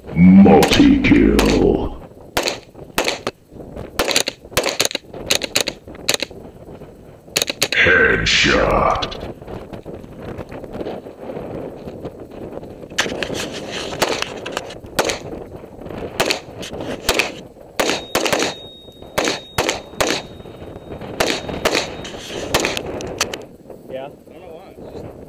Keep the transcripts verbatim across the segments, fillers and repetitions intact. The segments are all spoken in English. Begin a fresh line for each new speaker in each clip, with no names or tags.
Multi-kill. Headshot.
Yeah? I don't know why. It's just...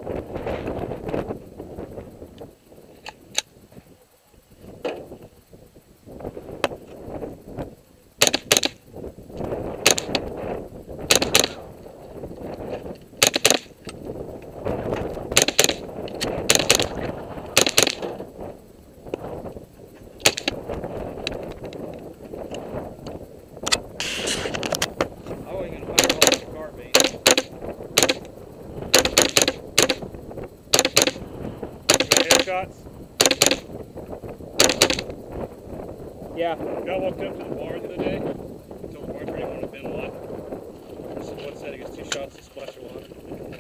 Shots. Yeah. Guy walked up to the bar the other day. I told the bartender he wanted to bend one. So one said he gets two shots to splash of water.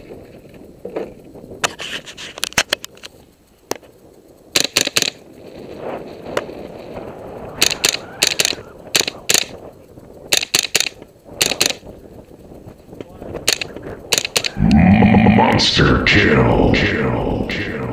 Monster kill. Kill. Kill.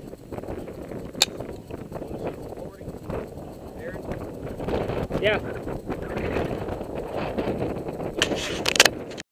Yeah.